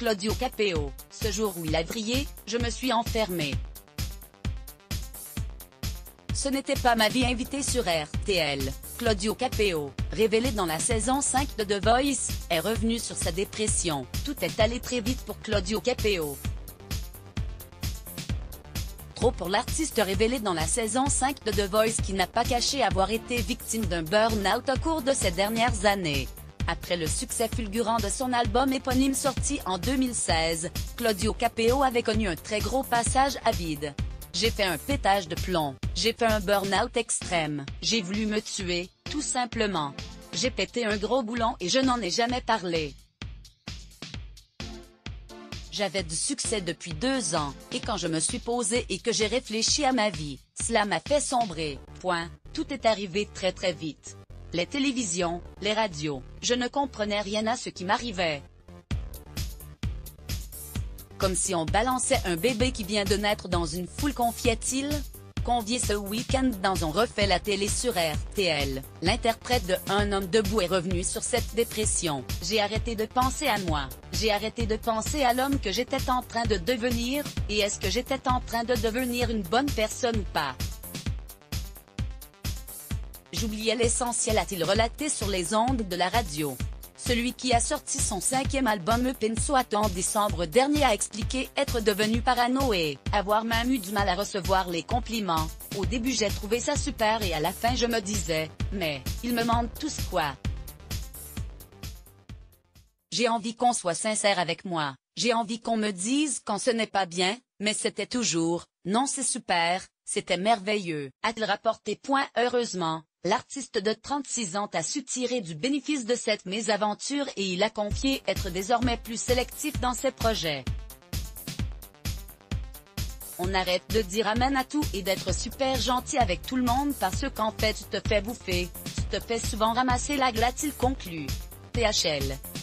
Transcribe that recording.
Claudio Capéo, ce jour où il a brillé, je me suis enfermé. Ce n'était pas ma vie. Invité sur RTL, Claudio Capéo, révélé dans la saison 5 de The Voice, est revenu sur sa dépression. Tout est allé très vite pour Claudio Capéo. Trop pour l'artiste révélé dans la saison 5 de The Voice qui n'a pas caché avoir été victime d'un burn-out au cours de ces dernières années. Après le succès fulgurant de son album éponyme sorti en 2016, Claudio Capéo avait connu un très gros passage à vide. J'ai fait un pétage de plomb, j'ai fait un burn-out extrême, j'ai voulu me tuer, tout simplement. J'ai pété un gros boulon et je n'en ai jamais parlé. J'avais du succès depuis 2 ans, et quand je me suis posé et que j'ai réfléchi à ma vie, cela m'a fait sombrer. Point. Tout est arrivé très très vite. Les télévisions, les radios, je ne comprenais rien à ce qui m'arrivait. Comme si on balançait un bébé qui vient de naître dans une foule, confiait-il. Convié ce week-end dans On refait la télé sur RTL, l'interprète de Un homme debout est revenu sur cette dépression. J'ai arrêté de penser à moi, j'ai arrêté de penser à l'homme que j'étais en train de devenir, et est-ce que j'étais en train de devenir une bonne personne ou pas? J'oubliais l'essentiel, a-t-il relaté sur les ondes de la radio. Celui qui a sorti son 5e album Pinsoat en décembre dernier a expliqué être devenu parano et avoir même eu du mal à recevoir les compliments. Au début j'ai trouvé ça super et à la fin je me disais, mais, ils me mentent tous quoi. J'ai envie qu'on soit sincère avec moi, j'ai envie qu'on me dise quand ce n'est pas bien, mais c'était toujours, non c'est super, c'était merveilleux, a-t-il rapporté. Heureusement, l'artiste de 36 ans a su tirer du bénéfice de cette mésaventure et il a confié être désormais plus sélectif dans ses projets. On arrête de dire amen à tout et d'être super gentil avec tout le monde parce qu'en fait tu te fais bouffer, tu te fais souvent ramasser la glace, il conclut. THL.